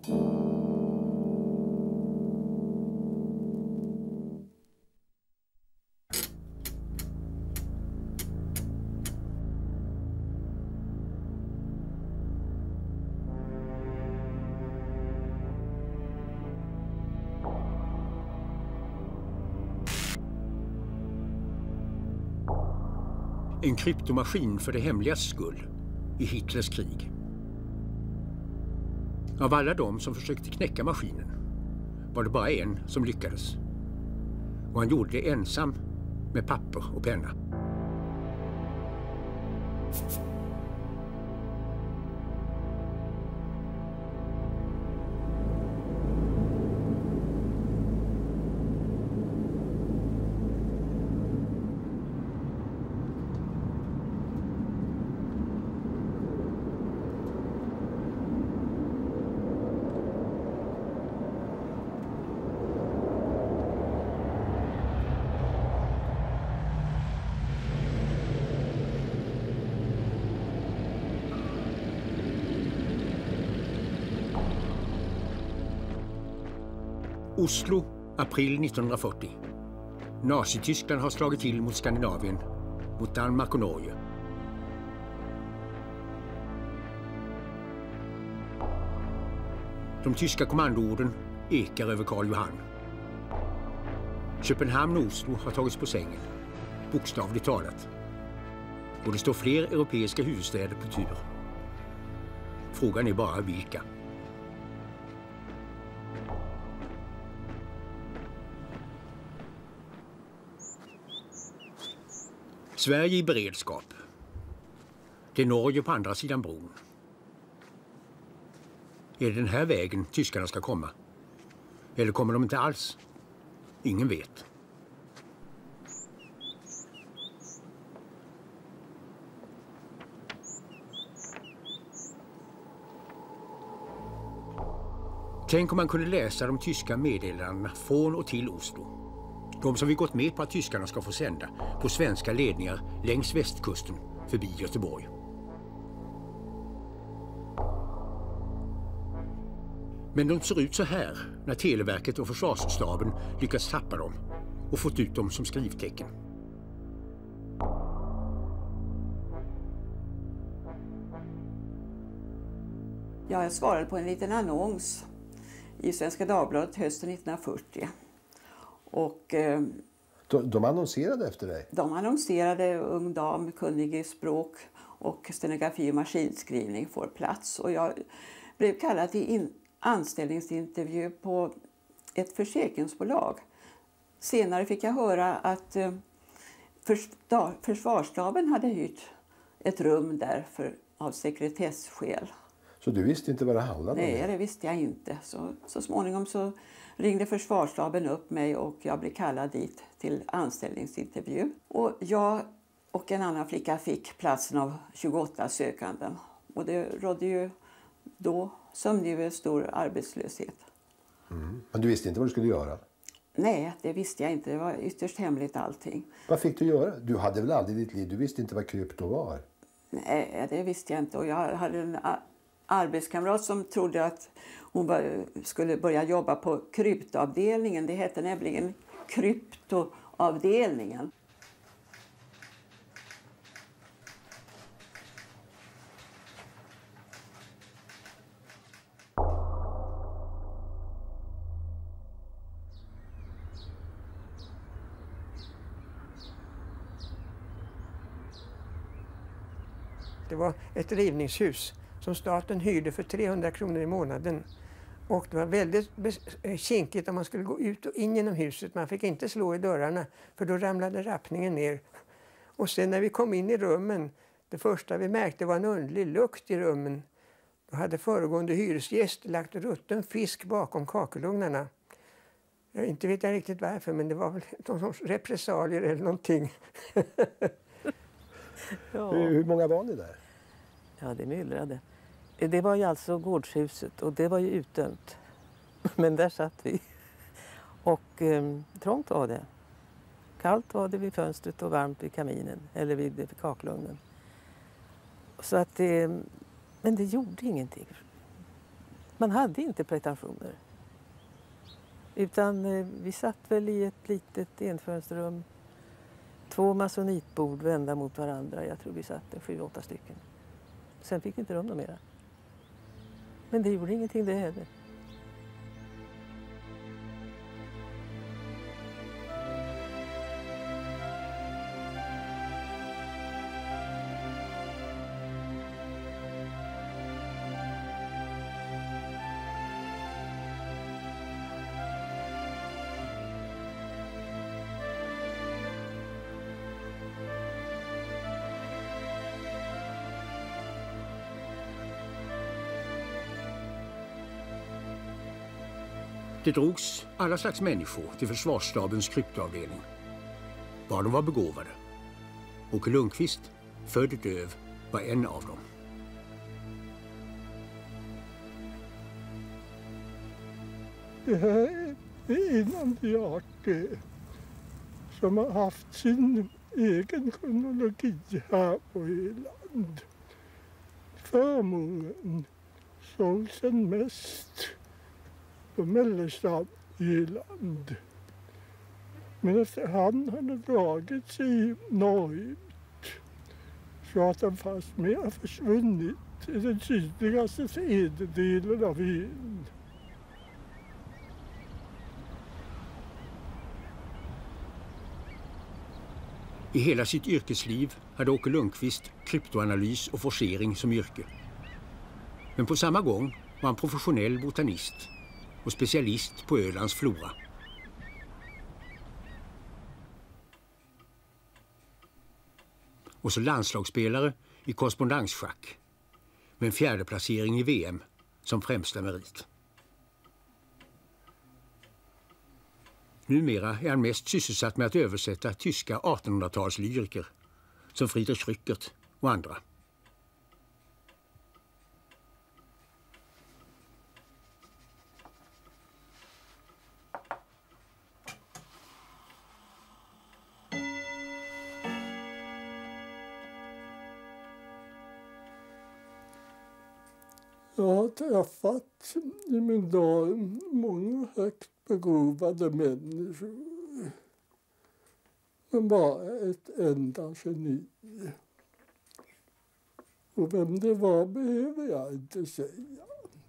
En kryptomaskin för det hemligas skull i Hitlers krig. Av alla de som försökte knäcka maskinen var det bara en som lyckades. Och han gjorde det ensam med papper och penna. Oslo, april 1940. Nazityskland har slagit till mot Skandinavien, mot Danmark och Norge. De tyska kommandoorden ekar över Karl Johan. Köpenhamn och Oslo har tagits på sängen, bokstavligt talat. Och det står fler europeiska huvudstäder på tur. Frågan är bara vilka. Sverige i beredskap. Det är Norge på andra sidan bron. Är det den här vägen tyskarna ska komma? Eller kommer de inte alls? Ingen vet. Tänk om man kunde läsa de tyska meddelandena från och till Oslo. De som vi gått med på att tyskarna ska få sända på svenska ledningar längs västkusten förbi Göteborg. Men de ser ut så här när Televerket och försvarsstaben lyckats tappa dem och fått ut dem som skrivtecken. Jag svarade på en liten annons i Svenska Dagbladet hösten 1940. Och, de annonserade efter dig? De annonserade ung dam, kunnig i språk och stenografi och maskinskrivning får plats. Och jag blev kallad till anställningsintervju på ett försäkringsbolag. Senare fick jag höra att försvarsstaben hade hyrt ett rum där av sekretessskäl. Så du visste inte vad det handlade om? Nej, det visste jag inte. Så småningom så ringde försvarsstaben upp mig och jag blev kallad dit till anställningsintervju. Och jag och en annan flicka fick platsen av 28 sökanden. Och det rådde ju då som nu stor arbetslöshet. Mm. Men du visste inte vad du skulle göra? Nej, det visste jag inte. Det var ytterst hemligt allting. Vad fick du göra? Du hade väl aldrig i ditt liv, du visste inte vad krypto var? Nej, det visste jag inte. Och jag hade en arbetskamrat som trodde att hon skulle börja jobba på kryptoavdelningen. Det hette nämligen kryptoavdelningen. Det var ett rivningshus som staten hyrde för 300 kronor i månaden. Och det var väldigt kinkigt om man skulle gå ut och in genom huset. Man fick inte slå i dörrarna för då ramlade rappningen ner. Och sen när vi kom in i rummen, det första vi märkte var en underlig lukt i rummen. Då hade föregående hyresgäst lagt rutten fisk bakom kakelugnarna. Inte vet jag riktigt varför, men det var väl någon sorts repressalier eller någonting. Ja. Hur många var ni där? Ja, det myllrade. Det var ju alltså gårdshuset och det var ju utdömt. Men där satt vi. Och trångt var det. Kallt var det vid fönstret och varmt vid kaminen eller vid kakelugnen. Så att det, men det gjorde ingenting. Man hade inte pretensioner. Utan vi satt väl i ett litet enfönsterrum. 2 masonitbord vända mot varandra. Jag tror vi satt 7-8 stycken. Sen fick vi inte rum mera. Men det gjorde ingenting det heller. Det drogs alla slags människor till försvarsstabens kryptoavdelning. Var de var begåvade. Åke Lundqvist, född döv, var en av dem. Det här är en antiart som har haft sin egen kronologi här på Öland. Förmånen sågs den mest på mellersta Öland. Men efterhand har den dragit sig norrut så att den fastmer försvunnit i den sydligaste tredjedelen av ön. I hela sitt yrkesliv hade Åke Lundqvist kryptoanalys och forcering som yrke. Men på samma gång var han professionell botanist och specialist på Ölands flora. Och så landslagsspelare i korrespondensschack med en 4:e placering i VM som främsta merit. Numera är han mest sysselsatt med att översätta tyska 1800-talslyriker som Friedrich Rückert och andra. Jag har träffat i min dag många högt begåvade människor. Men bara ett enda geni. Och vem det var behöver jag inte säga.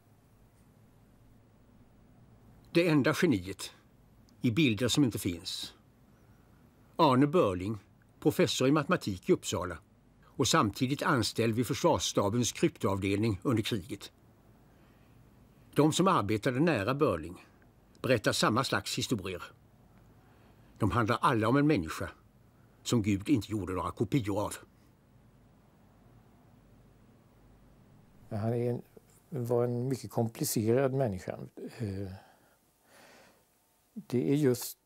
Det enda geniet i bilder som inte finns. Arne Börling, professor i matematik i Uppsala och samtidigt anställd vid försvarsstabens kryptoavdelning under kriget. De som arbetade nära Börling berättar samma slags historier. De handlar alla om en människa som Gud inte gjorde några kopior av. Han var en mycket komplicerad människa. Det är just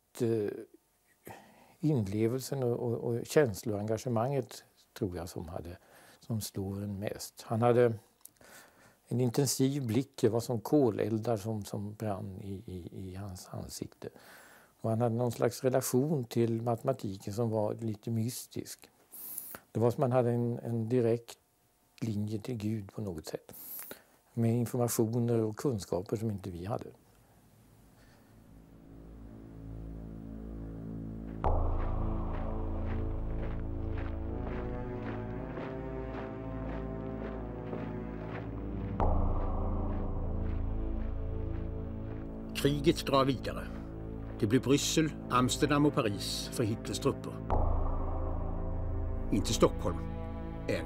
inlevelsen och känsloengagemanget tror jag som slår en mest. Han hade en intensiv blick, det var som koleldar som brann i hans ansikte. Och han hade någon slags relation till matematiken som var lite mystisk. Det var som man hade en direkt linje till Gud på något sätt. Med informationer och kunskaper som inte vi hade. Kriget drar vidare. Det blir Bryssel, Amsterdam och Paris för Hitlers trupper. Inte Stockholm, än.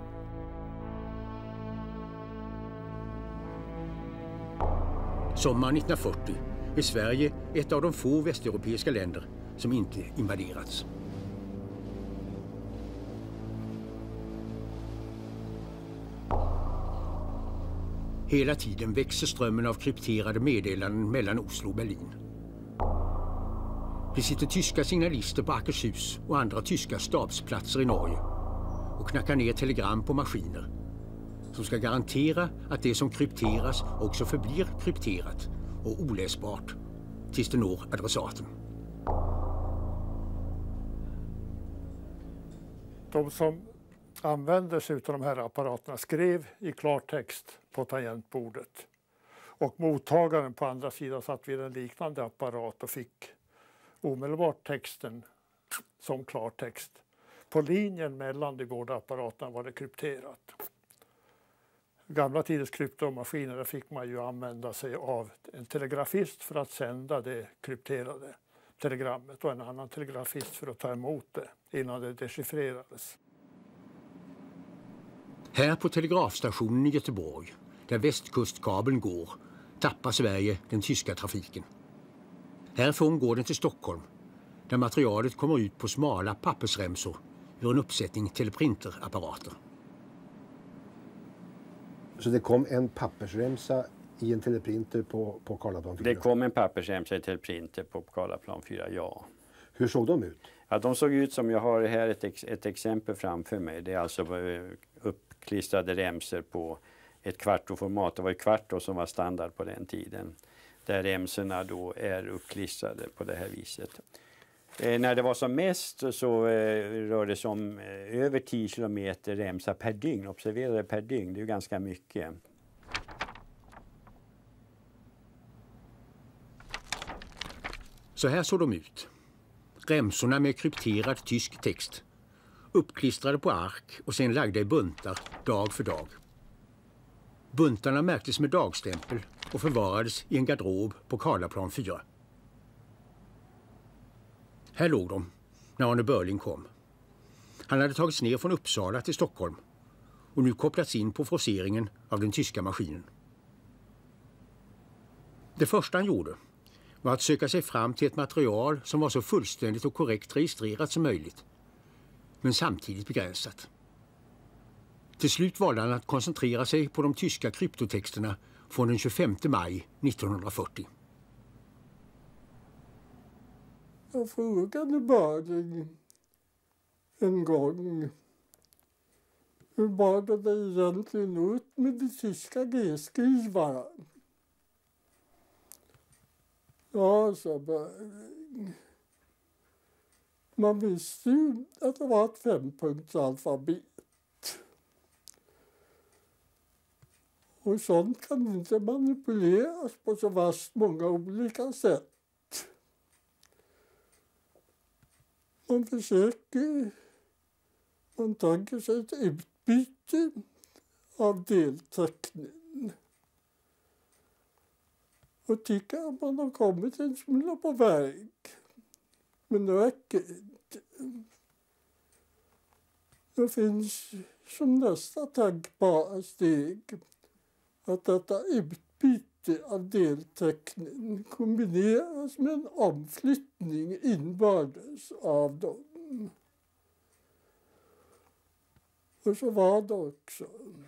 Sommaren 1940 är Sverige ett av de få västeuropeiska länder som inte invaderats. Hela tiden växer strömmen av krypterade meddelanden mellan Oslo och Berlin. Det sitter tyska signalister på Akershus och andra tyska stabsplatser i Norge och knackar ner telegram på maskiner som ska garantera att det som krypteras också förblir krypterat och oläsbart tills det når adressaten. De som använde sig av de här apparaterna skrev i klartext på tangentbordet. Och mottagaren på andra sidan satt vid en liknande apparat och fick omedelbart texten som klartext. På linjen mellan de båda apparaterna var det krypterat. Gamla tiders kryptomaskiner, där fick man ju använda sig av en telegrafist för att sända det krypterade telegrammet och en annan telegrafist för att ta emot det innan det dechiffrerades. Här på telegrafstationen i Göteborg, där västkustkabeln går, tappar Sverige den tyska trafiken. Härifrån går den till Stockholm, där materialet kommer ut på smala pappersremsor ur en uppsättning teleprinterapparater. Så det kom en pappersremsa i en teleprinter på Karlaplan 4? Det kom en pappersremsa i teleprinter på Karlaplan 4, ja. Hur såg de ut? Ja, de såg ut som, jag har här ett exempel framför mig. Det är alltså uppklistrade remsor på ett kvartoformat. Det var ju kvarto som var standard på den tiden. Där remsorna då är uppklistrade på det här viset. När det var som mest så rörde det sig om över 10 kilometer remsa per dygn. Observera det, per dygn, det är ju ganska mycket. Så här såg de ut. Remsorna med krypterad tysk text. Uppklistrade på ark och sen lagda i buntar dag för dag. Buntarna märktes med dagstämpel och förvarades i en garderob på Karlaplan 4. Här låg de när Arne Börling kom. Han hade tagits ner från Uppsala till Stockholm och nu kopplats in på forceringen av den tyska maskinen. Det första han gjorde var att söka sig fram till ett material som var så fullständigt och korrekt registrerat som möjligt, men samtidigt begränsat. Till slut valde han att koncentrera sig på de tyska kryptotexterna från den 25 maj 1940. Jag frågade Börling en gång hur var det egentligen ut med de tyska G-skrivarna. Ja, sa Börling. Man visste ju att det var ett 5-punktsalfabet. Och sånt kan inte manipuleras på så vast många olika sätt. Man tänker sig ett utbyte av deltecknen. Och tycker att man har kommit en smula på väg. Men det räcker inte. Det finns som nästa tänkbara steg att detta utbyte av deltecknen kombineras med en omflyttning inbördes av dem. Och så var det också.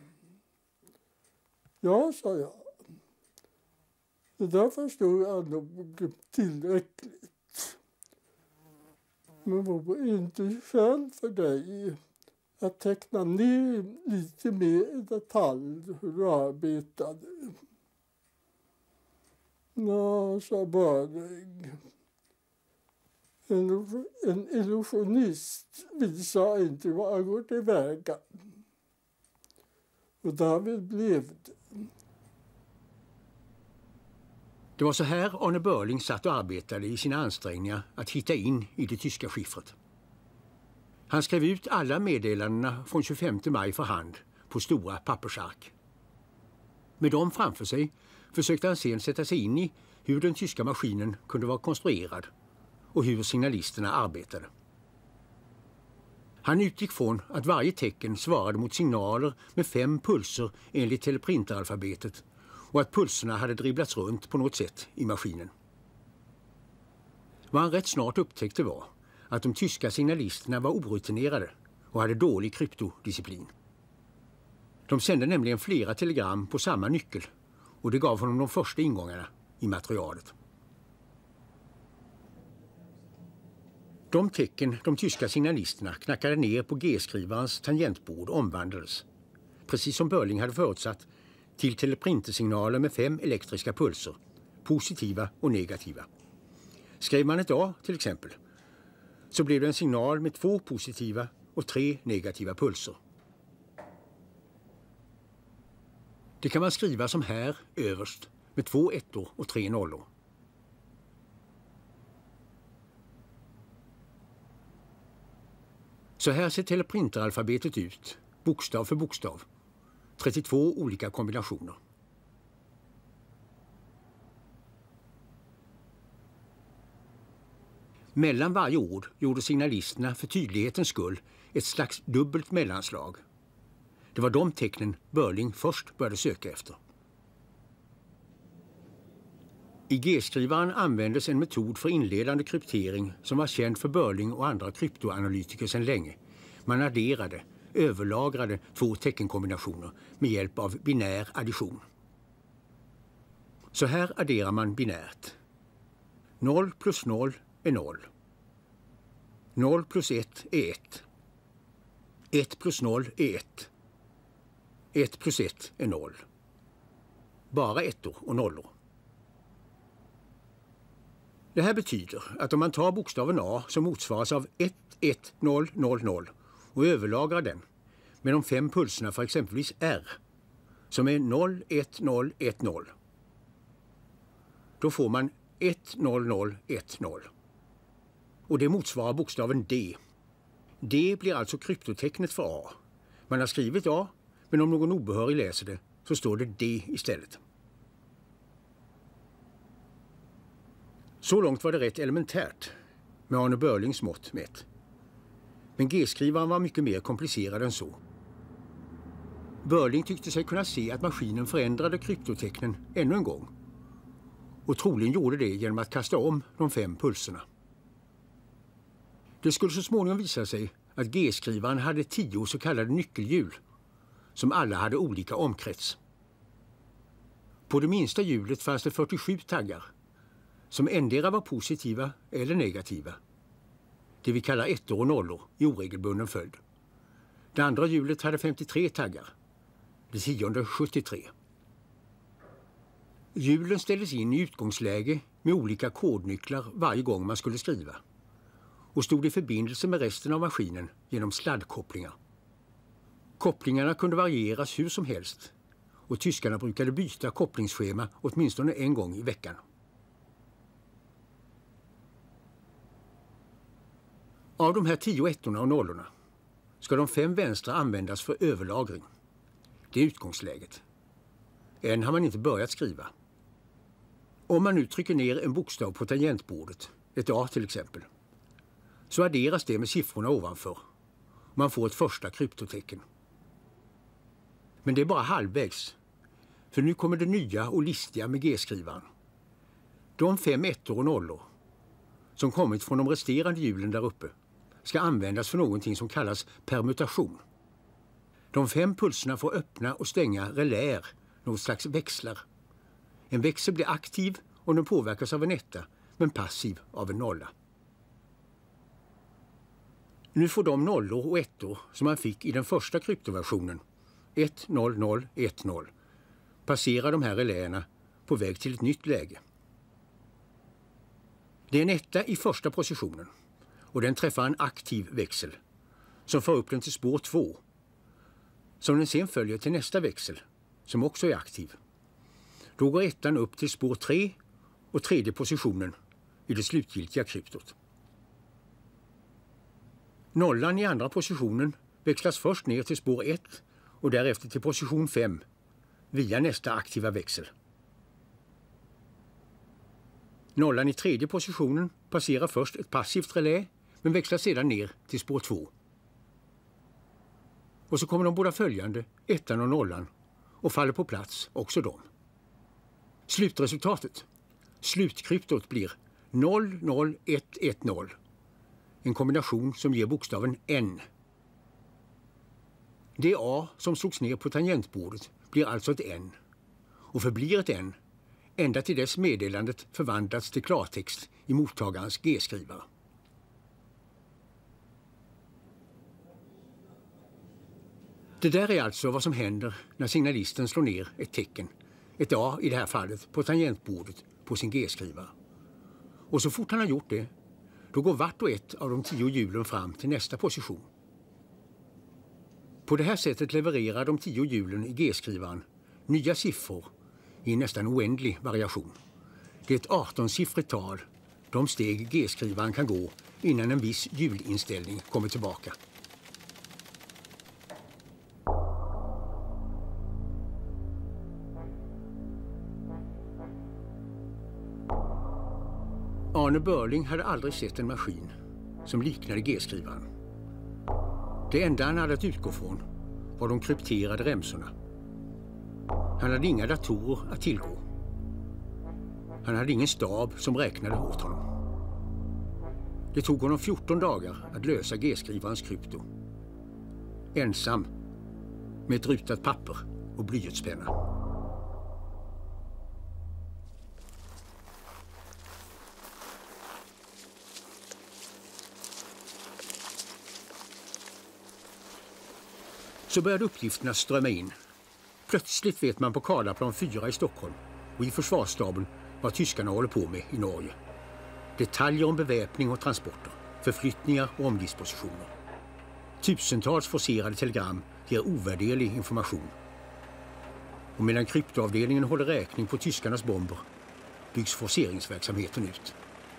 Ja, sa jag. Det där förstår jag nog tillräckligt. Men vore inte skäl för dig att teckna ner lite mer i detalj hur du arbetade? Ja, sa Börling. En illusionist visar inte vad han går tillväga. Och därvid blev det. Det var så här Arne Börling satt och arbetade i sina ansträngningar att hitta in i det tyska skiffret. Han skrev ut alla meddelandena från 25 maj för hand på stora pappersark. Med dem framför sig försökte han sen sätta sig in i hur den tyska maskinen kunde vara konstruerad och hur signalisterna arbetade. Han utgick från att varje tecken svarade mot signaler med 5 pulser enligt teleprinteralfabetet och att pulserna hade dribblats runt på något sätt i maskinen. Vad han rätt snart upptäckte var att de tyska signalisterna var orutinerade och hade dålig kryptodisciplin. De sände nämligen flera telegram på samma nyckel och det gav honom de första ingångarna i materialet. De tecken de tyska signalisterna knackade ner på G-skrivarens tangentbord omvandlades, precis som Börling hade förutsatt, till teleprintersignaler med 5 elektriska pulser, positiva och negativa. Skrev man ett A till exempel, så blev det en signal med 2 positiva och 3 negativa pulser. Det kan man skriva som här överst med 2 ettor och 3 nollor. Så här ser teleprinteralfabetet ut, bokstav för bokstav. 32 olika kombinationer. Mellan varje ord gjorde signalisterna för tydlighetens skull ett slags dubbelt mellanslag. Det var de tecknen Börling först började söka efter. I G-skrivaren användes en metod för inledande kryptering som var känd för Börling och andra kryptoanalytiker sedan länge. Man adderade, överlagrade 2 teckenkombinationer med hjälp av binär addition. Så här adderar man binärt. 0 plus 0 är 0. 0 plus 1 är 1. 1 plus 0 är 1. 1 plus 1 är 0. Bara ettor och nollor. Det här betyder att om man tar bokstaven A som motsvaras av 1, 1, 0, 0, 0 och överlagrar den med de 5 pulserna för exempelvis R som är 0, 1, 0, 1, 0. Då får man 1, 0, 0, 1, 0. Och det motsvarar bokstaven D. D blir alltså kryptotecknet för A. Man har skrivit A, men om någon obehörig läser det så står det D istället. Så långt var det rätt elementärt med Arne Börlings mått mätt. Men G-skrivaren var mycket mer komplicerad än så. Börling tyckte sig kunna se att maskinen förändrade kryptotecknen ännu en gång. Och troligen gjorde det genom att kasta om de 5 pulserna. Det skulle så småningom visa sig att G-skrivaren hade 10 så kallade nyckelhjul som alla hade olika omkrets. På det minsta hjulet fanns det 47 taggar som endera var positiva eller negativa. Det vi kallar ettor och nollor i oregelbunden följd. Det andra hjulet hade 53 taggar. Det 10:e 73. Hjulen ställdes in i utgångsläge med olika kodnycklar varje gång man skulle skriva och stod i förbindelse med resten av maskinen genom sladdkopplingar. Kopplingarna kunde varieras hur som helst och tyskarna brukade byta kopplingsschema åtminstone en gång i veckan. Av de här 10 ettorna och nollorna ska de 5 vänstra användas för överlagring. Det är utgångsläget. Än har man inte börjat skriva. Om man nu trycker ner en bokstav på tangentbordet, ett A till exempel, så adderas det med siffrorna ovanför. Man får ett första kryptotecken. Men det är bara halvvägs. För nu kommer det nya och listiga med G-skrivaren. De 5 ettor och nollor som kommit från de resterande hjulen där uppe ska användas för någonting som kallas permutation. De 5 pulserna får öppna och stänga reläer, något slags växlar. En växel blir aktiv om den påverkas av en etta, men passiv av en nolla. Nu får de nollor och ettor som man fick i den första kryptoversionen, 1, 0, 0, 1, 0, passera de här reläerna på väg till ett nytt läge. Det är en etta i första positionen och den träffar en aktiv växel som för upp den till spår 2, som den sen följer till nästa växel som också är aktiv. Då går ettan upp till spår 3 och tredje positionen i det slutgiltiga kryptot. Nollan i andra positionen växlas först ner till spår 1 och därefter till position 5 via nästa aktiva växel. Nollan i tredje positionen passerar först ett passivt relä men växlas sedan ner till spår 2. Och så kommer de båda följande, ettan och nollan, och faller på plats också de. Slutresultatet, slutkryptot, blir 00110. En kombination som ger bokstaven N. Det A som slogs ner på tangentbordet blir alltså ett N och förblir ett N ända till dess meddelandet förvandlats till klartext i mottagarens G-skrivare. Det där är alltså vad som händer när signalisten slår ner ett tecken, ett A i det här fallet, på tangentbordet på sin G-skrivare. Och så fort han har gjort det, då går vart och ett av de 10 hjulen fram till nästa position. På det här sättet levererar de 10 hjulen i G-skrivaren nya siffror i en nästan oändlig variation. Det är ett 18-siffrigt tal, de steg G-skrivaren kan gå innan en viss hjulinställning kommer tillbaka. Arne Börling hade aldrig sett en maskin som liknade G-skrivaren. Det enda han hade att utgå från var de krypterade remsorna. Han hade inga datorer att tillgå. Han hade ingen stab som räknade åt honom. Det tog honom 14 dagar att lösa G-skrivarens krypto. Ensam, med ett rutat papper och blyertspenna. Så började uppgifterna strömma in. Plötsligt vet man på Karlaplan 4 i Stockholm och i försvarsstaben vad tyskarna håller på med i Norge. Detaljer om beväpning och transporter, förflyttningar och omdispositioner. Tusentals forcerade telegram ger ovärderlig information. Och medan kryptoavdelningen håller räkning på tyskarnas bomber byggs forceringsverksamheten ut.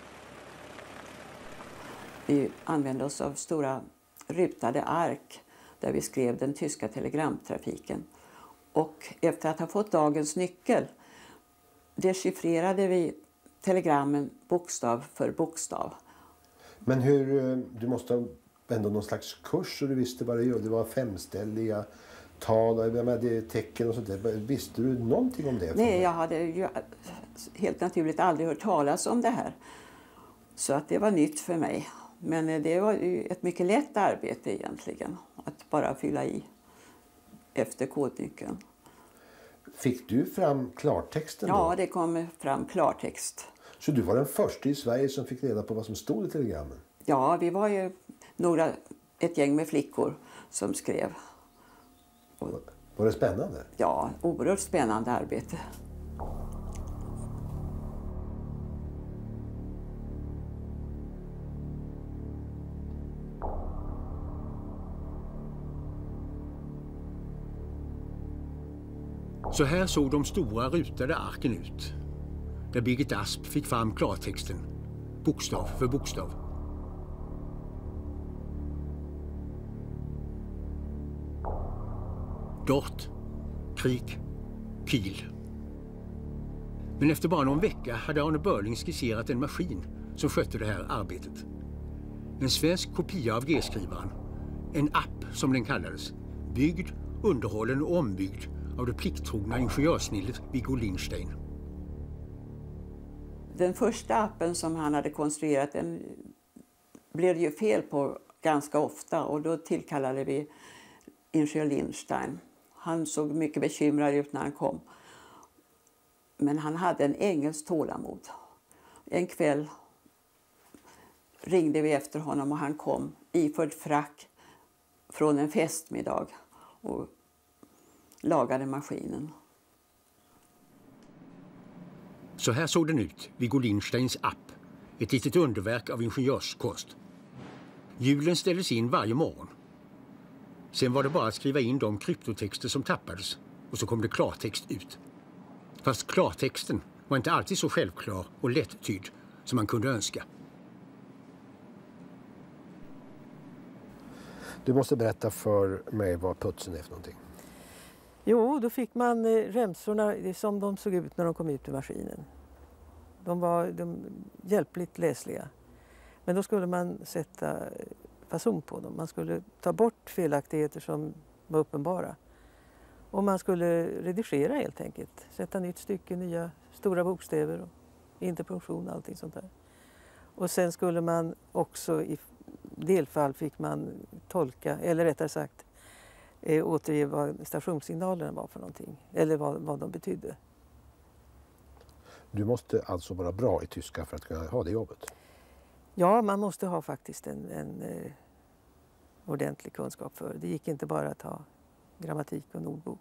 Vi använde oss av stora rutade ark där vi skrev den tyska telegramtrafiken. Och efter att ha fått dagens nyckel dechiffrerade vi telegrammen bokstav för bokstav. Men du måste ha ändå någon slags kurs så du visste vad det gör. Det var femställiga tal, med tecken och sånt där. Visste du någonting om det? Nej, jag hade ju helt naturligt aldrig hört talas om det här. Så att det var nytt för mig. Men det var ju ett mycket lätt arbete egentligen. Att bara fylla i efter kodnyckeln. Fick du fram klartexten då? Ja, det kom fram klartext. Så du var den första i Sverige som fick reda på vad som stod i telegrammen? Ja, vi var ju ett gäng med flickor som skrev. Var det spännande? Ja, oerhört spännande arbete. Så här såg de stora rutade arken ut. Där Birgit Asp fick fram klartexten, bokstav för bokstav. Dort, Krig, Kiel. Men efter bara någon vecka hade Arne Börling skisserat en maskin som skötte det här arbetet. En svensk kopia av G-skrivaren, en app som den kallades, byggd, underhållen och ombyggd av det plikttrogna ingenjörsnillet Viggo Lindstein. Den första appen som han hade konstruerat den blev det ju fel på ganska ofta och då tillkallade vi ingenjör Lindstein. Han såg mycket bekymrad ut när han kom. Men han hade en engelsk tålamod. En kväll ringde vi efter honom och han kom iförd frack från en festmiddag och lagade maskinen. Så här såg den ut, Viggo Lindsteins app. Ett litet underverk av ingenjörskonst. Hjulen ställdes in varje morgon. Sen var det bara att skriva in de kryptotexter som tappades och så kom det klartext ut. Fast klartexten var inte alltid så självklar och lättydd som man kunde önska. Du måste berätta för mig vad putsen är för någonting. Jo, då fick man remsorna som de såg ut när de kom ut ur maskinen. De var hjälpligt läsliga. Men då skulle man sätta fason på dem. Man skulle ta bort felaktigheter som var uppenbara. Och man skulle redigera helt enkelt. Sätta nytt stycke, nya stora bokstäver och interpunktion och allting sånt där. Och sen skulle man också i delfall fick man tolka, eller rättare sagt återge vad stationssignalerna var för någonting. Eller vad de betydde. Du måste alltså vara bra i tyska för att kunna ha det jobbet? Ja, man måste ha faktiskt en ordentlig kunskap för. Det gick inte bara att ha grammatik och ordbok.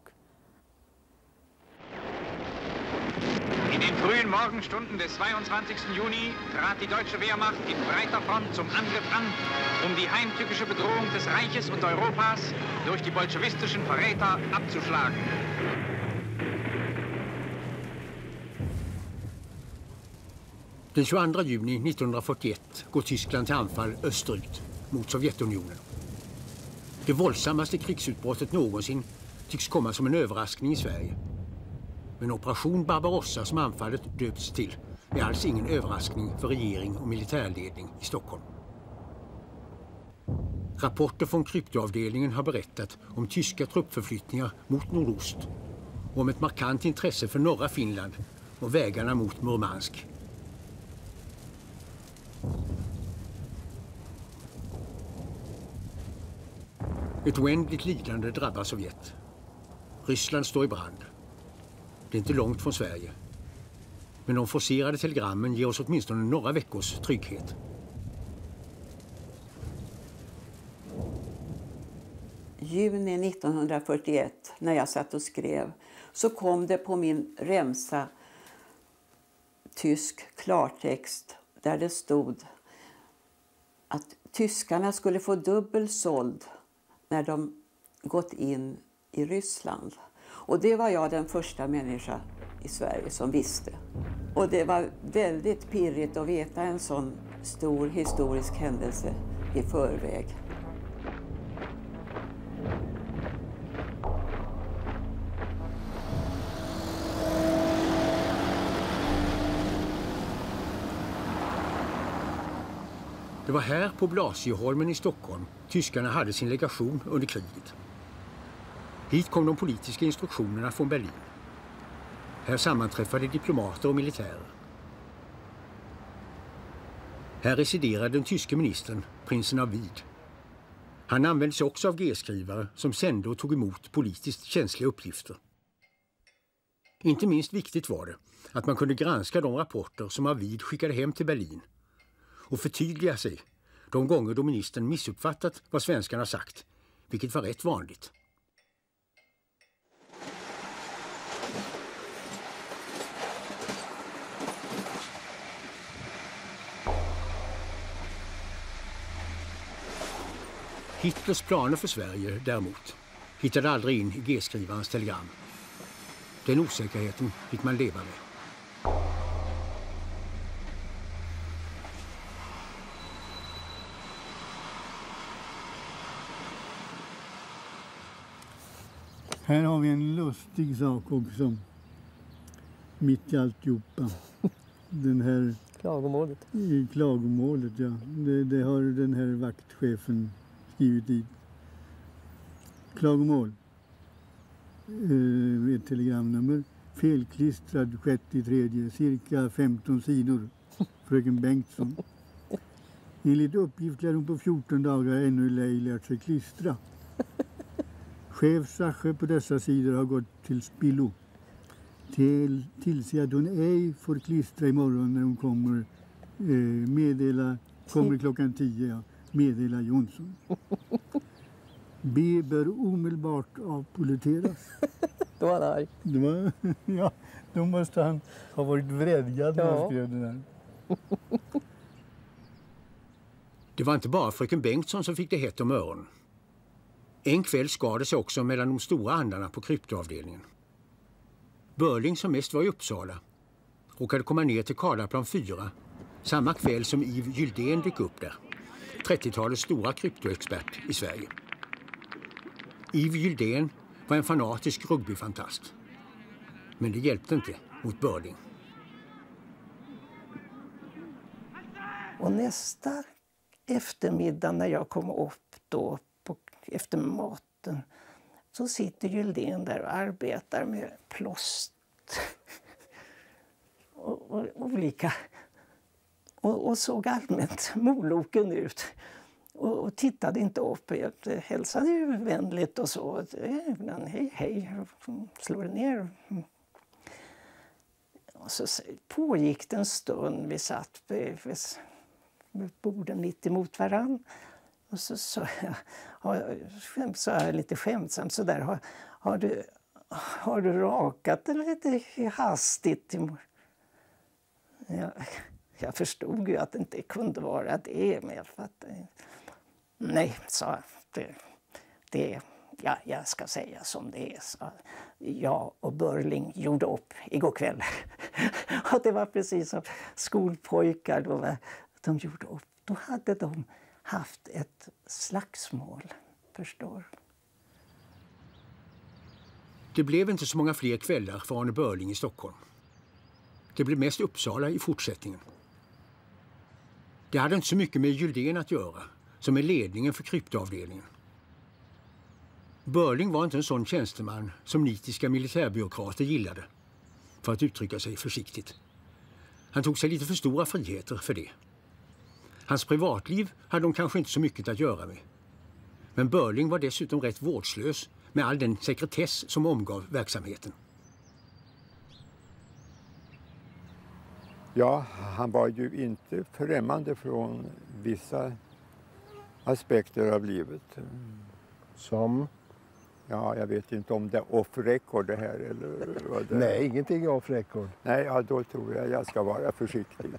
In den frühen Morgenstunden des 22. Juni trat die deutsche Wehrmacht in breiter Front zum Angriff an, die heimtückische Bedrohung des Reiches und Europas durch die bolschewistischen Verräter abzuschlagen. Den 22 juni 1941 går Tyskland till anfall österut mot Sovjetunionen. Det våldsammaste krigsutbrottet någonsin tycks komma som en överraskning i Sverige. Men Operation Barbarossa, som anfallet döpts till, är alls ingen överraskning för regering och militärledning i Stockholm. Rapporter från kryptoavdelningen har berättat om tyska truppförflyttningar mot nordost och om ett markant intresse för norra Finland och vägarna mot Murmansk. Ett oändligt lidande drabbar Sovjet. Ryssland står i brand. Det är inte långt från Sverige. Men de forcerade telegrammen ger oss åtminstone några veckors trygghet. Juni 1941, när jag satt och skrev, så kom det på min remsa tysk klartext där det stod att tyskarna skulle få dubbel såld när de gått in i Ryssland. Och det var jag den första människa i Sverige som visste. Och det var väldigt pirrigt att veta en sån stor historisk händelse i förväg. Det var här på Blasieholmen i Stockholm tyskarna hade sin legation under kriget. Hit kom de politiska instruktionerna från Berlin. Här sammanträffade diplomater och militärer. Här residerade den tyske ministern, prinsen av Wied. Han använde sig också av G-skrivare som sände och tog emot politiskt känsliga uppgifter. Inte minst viktigt var det att man kunde granska de rapporter som av Wied skickade hem till Berlin och förtydliga sig de gånger då ministern missuppfattat vad svenskarna sagt, vilket var rätt vanligt. Hitlers planer för Sverige däremot hittade aldrig in i G-skrivarens telegram. Den osäkerheten fick man leva med. Här har vi en lustig sak också. Mitt i alltihopa. Den här Klagomålet. Klagomålet, ja. Det har den här vaktchefen skrivit dit. Klagomål. Ett telegramnummer. Felklistrad 6/3, cirka 15 sidor. Fröken Bengtsson. Enligt uppgift lär hon på 14 dagar ännu ej lärt sig klistra. Chef Sache på dessa sidor har gått till spillo. Tillse att hon ej får klistra imorgon när hon kommer. Kommer klockan 10, ja. Meddela Jonsson. B bör omedelbart avpoliteras. Då var han arg. Ja, då måste han ha varit vredgad när han skrev det där. Det var inte bara fröken Bengtsson som fick det hett om öronen. En kväll skadade sig också mellan de stora andarna på kryptoavdelningen. Börling, som mest var i Uppsala, råkade komma ner till Karlaplan 4 samma kväll som Yves Gyldén dök upp där, 30-talets stora kryptoexpert i Sverige. Yves Gyldén var en fanatisk rugbyfantast. Men det hjälpte inte mot Börling. Och nästa eftermiddag när jag kom upp då efter maten så sitter Gyldén där och arbetar med plåst och olika och såg allmänt moloken ut och tittade inte upp. Jag hälsade ju vänligt och så. Hej, hej, slår ner. Och så pågick det en stund. Vi satt vid borden mitt emot varann. Och så sa jag lite skämtsamt så där, har du rakat det lite hastigt? Jag förstod ju att det inte kunde vara det, men jag fattade. Nej, sa jag. Jag ska säga som det är. Så jag och Börling gjorde upp igår kväll. Och det var precis som skolpojkar då, de gjorde upp. Då hade de haft ett slagsmål, förstår. Det blev inte så många fler kvällar för Arne Börling i Stockholm. Det blev mest Uppsala i fortsättningen. Det hade inte så mycket med Gyldén att göra som med ledningen för kryptoavdelningen. Börling var inte en sån tjänsteman som nitiska militärbyråkrater gillade, för att uttrycka sig försiktigt. Han tog sig lite för stora friheter för det. Hans privatliv hade de kanske inte så mycket att göra med. Men Börling var dessutom rätt vårdslös med all den sekretess som omgav verksamheten. Ja, han var ju inte främmande från vissa aspekter av livet. Som? Ja, jag vet inte om det är off-record det här eller vad det är. Nej, ingenting är off-record. Nej, ja, då tror jag ska vara försiktig.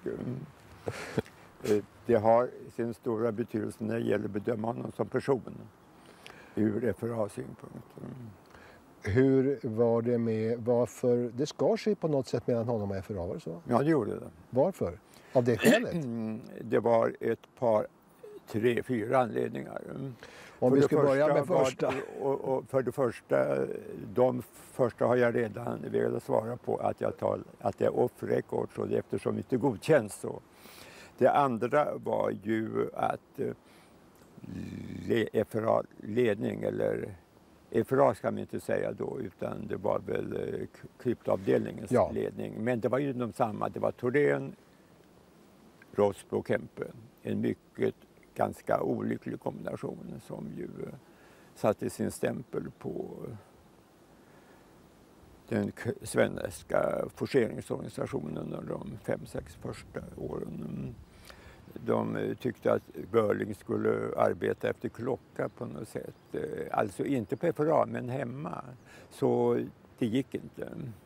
Det har sin stora betydelse när det gäller att bedöma honom som person ur FRA-synpunkt. Hur var det med, varför, det skar sig på något sätt mellan honom och FRA, var det så? Ja, det gjorde det. Varför? Av det skälet? Det var ett par, 3, 4 anledningar. Om vi ska börja med första. Och för det första, de första har jag redan velat svara på att det är off-record, så det eftersom det inte godkänns så. Det andra var ju att FRA-ledning, eller FRA ska man inte säga då, utan det var väl kryptoavdelningens ledning. Men det var ju de samma, det var Thorén, Rossbo och Kempe. En mycket ganska olycklig kombination som ju satte sin stämpel på den svenska forceringsorganisationen under de 5-6 första åren. De tyckte att Börling skulle arbeta efter klocka på något sätt. Alltså inte på FRA, men hemma. Så det gick inte.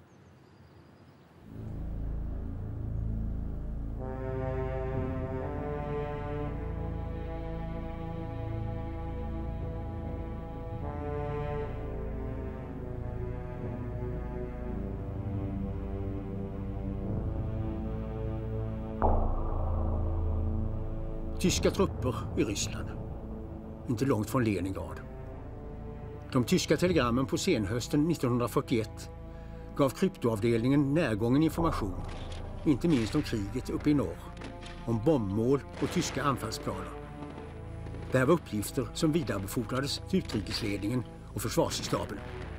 Tyska trupper i Ryssland, inte långt från Leningrad. De tyska telegrammen på senhösten 1941 gav kryptoavdelningen närgången information, inte minst om kriget uppe i norr, om bombmål och tyska anfallsplaner. Det här var uppgifter som vidarebefordrades till utrikesledningen och försvarsstaben.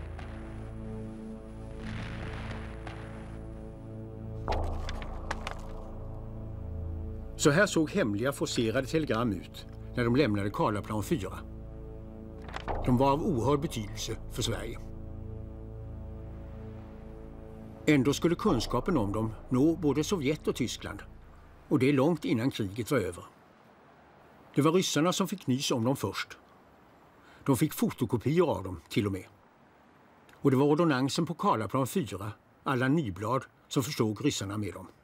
Så här såg hemliga forcerade telegram ut när de lämnade Karlaplan 4. De var av oerhörd betydelse för Sverige. Ändå skulle kunskapen om dem nå både Sovjet och Tyskland, och det är långt innan kriget var över. Det var ryssarna som fick nys om dem först. De fick fotokopior av dem till och med. Och det var ordonnansen på Karlaplan 4, Allan Nyblad, som förstod ryssarna med dem.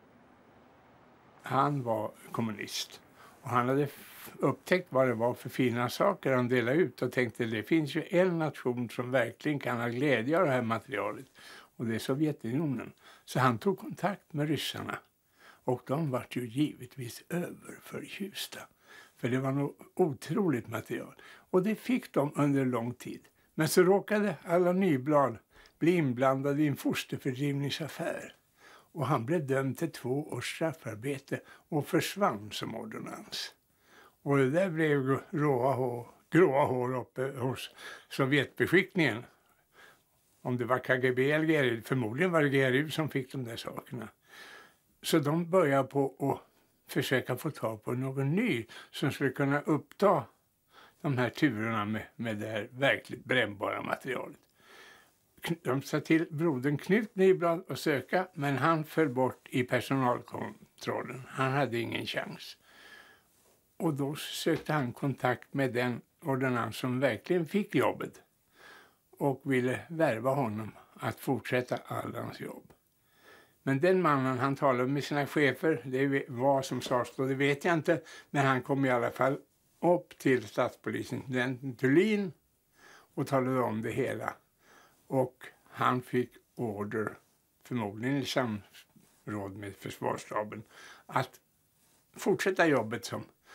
Han var kommunist och han hade upptäckt vad det var för fina saker han delade ut och tänkte det finns ju en nation som verkligen kan ha glädje av det här materialet, och det är Sovjetunionen. Så han tog kontakt med ryssarna och de var ju givetvis överförtjusta, för det var nog otroligt material, och det fick de under lång tid. Men så råkade Allan Nyblad bli inblandad i en fosterfördrivningsaffär. Och han blev dömd till 2 års straffarbete och försvann som ordonnans. Och det där blev gråa hår uppe hos Sovjetbeskickningen. Om det var KGB eller GRU, förmodligen var det GRU som fick de där sakerna. Så de började på att försöka få tag på någon ny som skulle kunna uppta de här turerna med det här verkligt brännbara materialet. De sa till brodern Knut Nyblad att söka, men han föll bort i personalkontrollen. Han hade ingen chans. Och då sökte han kontakt med den ordonnans som verkligen fick jobbet och ville värva honom att fortsätta Allans jobb. Men den mannen, han talade med sina chefer, det var som sades då, det vet jag inte, men han kom i alla fall upp till statspolisen, den Thulin, och talade om det hela. Och han fick order, förmodligen i råd med försvarsstaben att fortsätta jobbet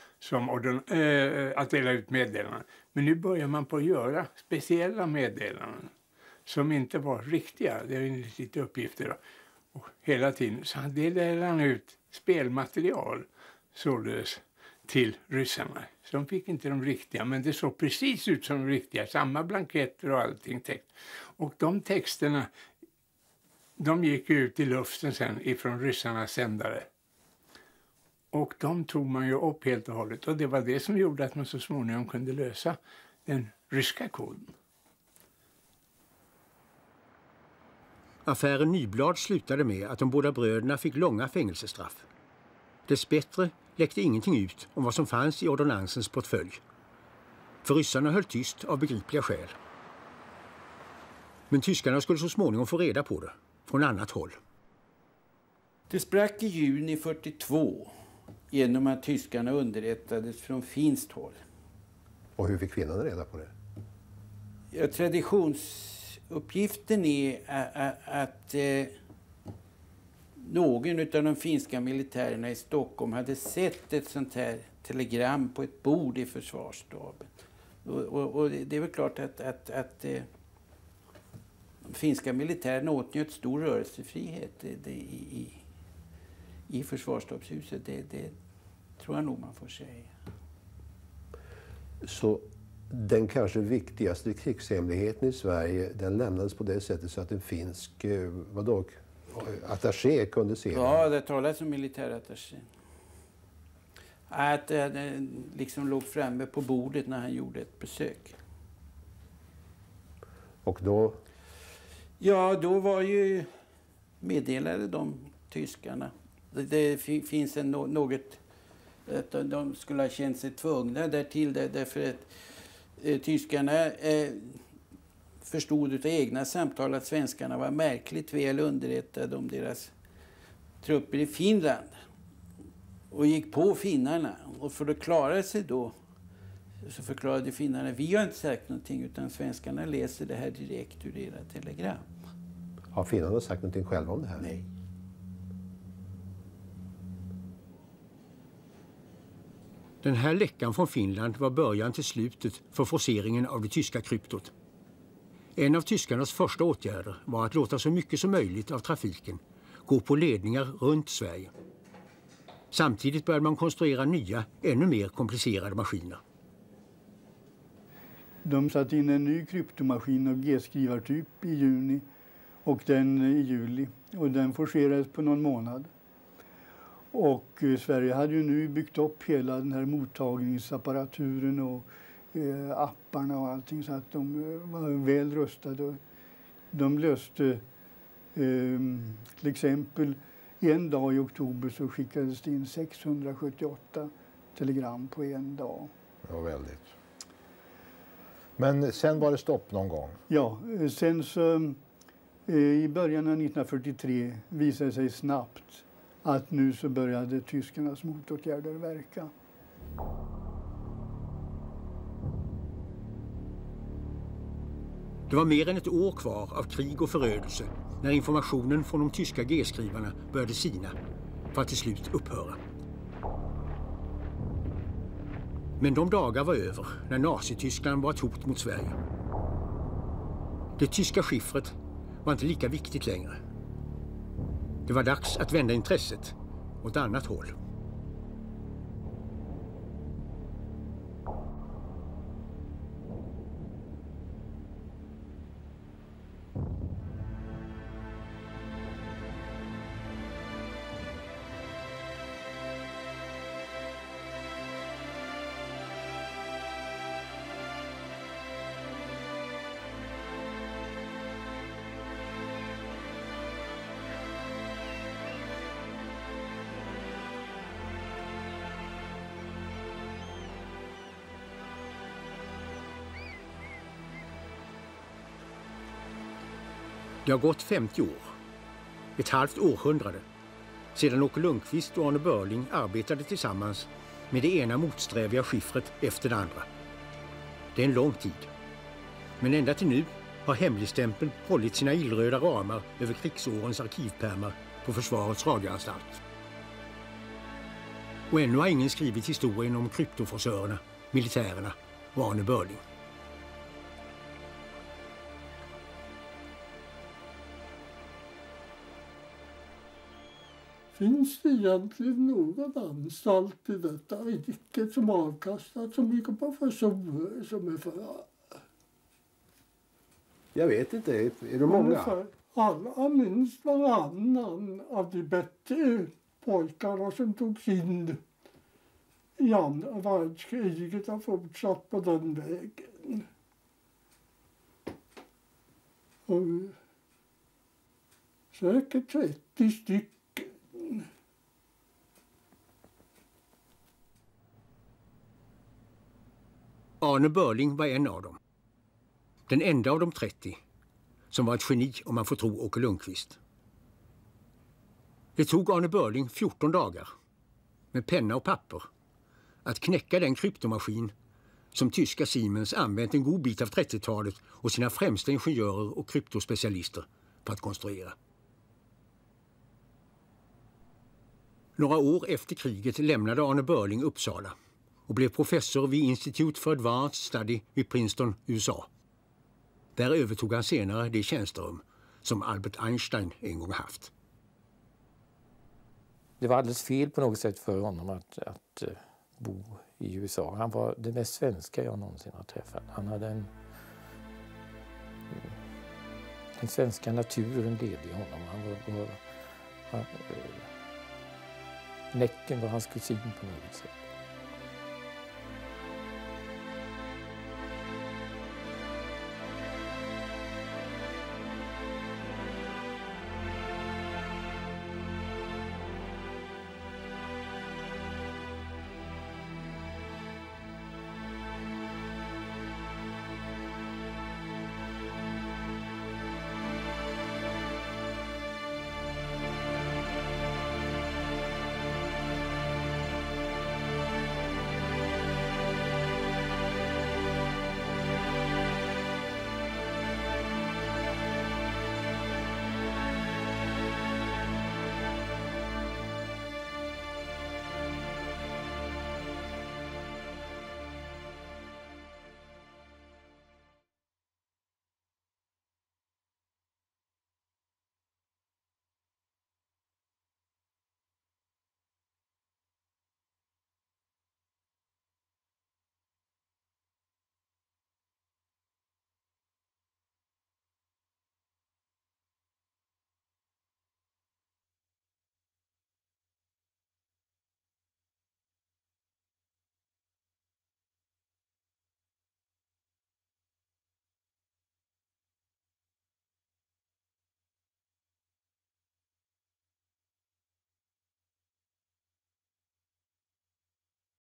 att dela ut meddelanden. Men nu börjar man på att göra speciella meddelanden som inte var riktiga. Det är lite uppgifter då. Och hela tiden så delade han ut spelmaterial således till ryssarna. Så de fick inte de riktiga, men det såg precis ut som de riktiga. Samma blanketter och allting täckt. Och de texterna, de gick ut i luften sen ifrån ryssarnas sändare. Och de tog man ju upp helt och hållet. Och det var det som gjorde att man så småningom kunde lösa den ryska koden. Affären Nyblad slutade med att de båda bröderna fick långa fängelsestraff. Dessbättre läckte ingenting ut om vad som fanns i ordonnansens portfölj. För ryssarna höll tyst av begripliga skäl. Men tyskarna skulle så småningom få reda på det från annat håll. Det sprack i juni 42 genom att tyskarna underrättades från finskt håll. Och hur fick finnarna reda på det? Ja, traditionsuppgiften är att någon av de finska militärerna i Stockholm hade sett ett sånt här telegram på ett bord i försvarsstaben. Och det är väl klart att de finska militärerna åtnjöt stor rörelsefrihet i försvarsstabshuset. Det tror jag nog man får säga. Så den kanske viktigaste krigshemligheten i Sverige, den lämnades på det sättet så att en finsk attaché kunde se den? Ja, det talas om militärattaché. Att den liksom låg framme på bordet när han gjorde ett besök. Och då? Ja, då var ju meddelade de tyskarna. Det finns något att de skulle ha känt sig tvungna därtill därför att tyskarna förstod av egna samtal att svenskarna var märkligt väl underrättade om deras trupper i Finland och gick på finnarna. Och för att klara sig då så förklarade finnarna: vi har inte sagt någonting utan svenskarna läser det här direkt ur era telegram. Har finnarna sagt någonting själva om det här? Nej. Den här läckan från Finland var början till slutet för forceringen av det tyska kryptot. En av tyskarnas första åtgärder var att låta så mycket som möjligt av trafiken gå på ledningar runt Sverige. Samtidigt började man konstruera nya, ännu mer komplicerade maskiner. De satte in en ny kryptomaskin av G-skrivartyp i juni och den i juli. Och den forcerades på någon månad. Och Sverige hade ju nu byggt upp hela den här mottagningsapparaturen och apparna och allting så att de var väl rustade. De löste till exempel en dag i oktober så skickades det in 678 telegram på en dag. Ja, väldigt. Men sen var det stopp någon gång? Ja, sen så i början av 1943 visade det sig snabbt att nu så började tyskarnas motåtgärder verka. Det var mer än ett år kvar av krig och förödelse när informationen från de tyska G-skrivarna började sina för att till slut upphöra. Men de dagar var över när Nazityskland var ett hot mot Sverige. Det tyska skiffret var inte lika viktigt längre. Det var dags att vända intresset åt annat håll. Det har gått 50 år, ett halvt århundrade, sedan Åke Lundqvist och Arne Börling arbetade tillsammans med det ena motsträviga skiffret efter det andra. Det är en lång tid. Men ända till nu har hemligstämpeln hållit sina illröda ramar över krigsårens arkivpärmar på Försvarets radioanstalt. Och ännu har ingen skrivit historien om kryptoforcörerna, militärerna och Arne Börling. Finns det egentligen någon anstalt i detta riket som avkastat så mycket professorer som är för? Jag vet inte, är det många? Alla minst varannan av de bättre pojkarna som togs in i andra världskriget har fortsatt på den vägen. Och säkert 30 stycken. Arne Börling var en av dem. Den enda av de 30 som var ett geni om man får tro Åke Lundqvist. Det tog Arne Börling 14 dagar med penna och papper att knäcka den kryptomaskin som tyska Siemens använt en god bit av 30-talet och sina främsta ingenjörer och kryptospecialister för att konstruera. Några år efter kriget lämnade Arne Börling Uppsala och blev professor vid Institute for Advanced Study vid Princeton, USA. Där övertog han senare det tjänsterum som Albert Einstein en gång haft. Det var alldeles fel på något sätt för honom att bo i USA. Han var det mest svenska jag någonsin har träffat. Han hade den svenska naturen levde i honom. Näcken var hans kusin på något sätt.